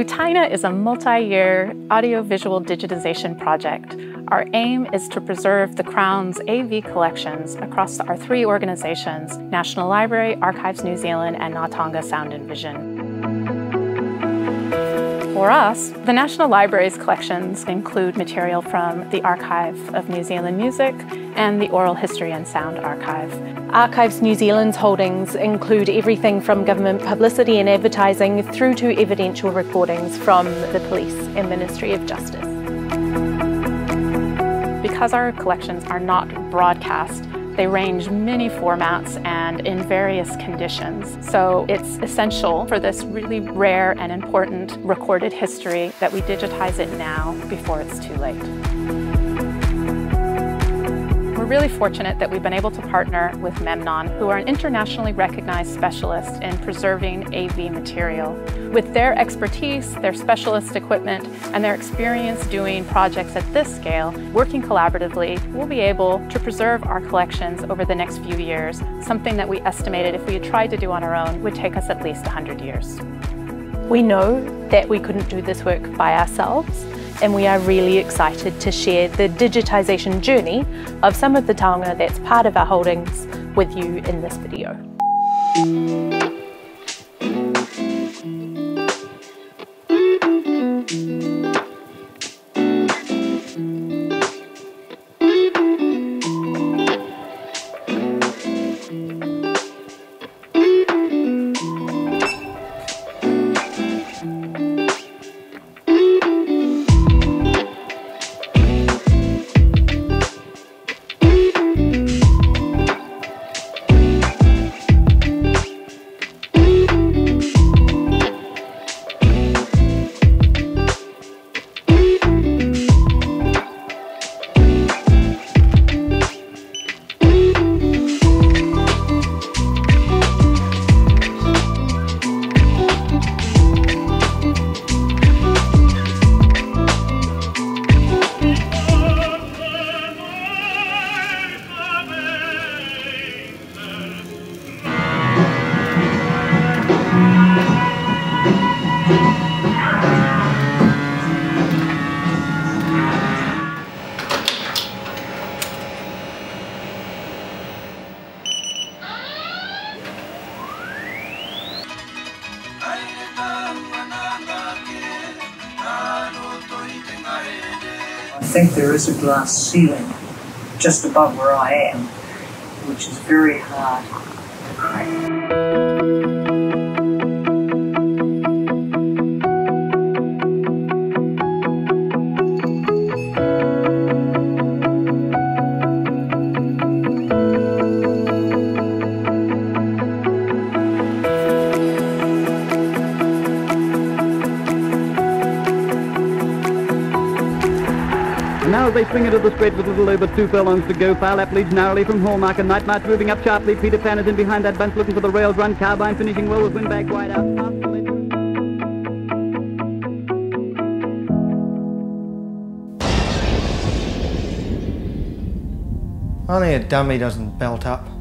Utaina is a multi-year audiovisual digitization project. Our aim is to preserve the Crown's AV collections across our three organizations, National Library, Archives New Zealand, and Taonga Sound and Vision. For us, the National Library's collections include material from the Archive of New Zealand Music and the Oral History and Sound Archive. Archives New Zealand's holdings include everything from government publicity and advertising through to evidential recordings from the Police and Ministry of Justice. Because our collections are not broadcast, they range many formats and in various conditions. So it's essential for this really rare and important recorded history that we digitize it now before it's too late. We're really fortunate that we've been able to partner with Memnon, who are an internationally recognized specialist in preserving AV material. With their expertise, their specialist equipment, and their experience doing projects at this scale, working collaboratively, we'll be able to preserve our collections over the next few years, something that we estimated if we had tried to do on our own would take us at least 100 years. We know that we couldn't do this work by ourselves, and we are really excited to share the digitisation journey of some of the taonga that's part of our holdings with you in this video. I think there is a glass ceiling just above where I am, which is very hard to crack. Now as they swing into the straight with little over 2 furlongs to go, far lap leads narrowly from Hallmark and Night March moving up sharply. Peter Pan is in behind that bunch looking for the rails run. Carbine finishing well with Windbag wide out. Only a dummy doesn't belt up.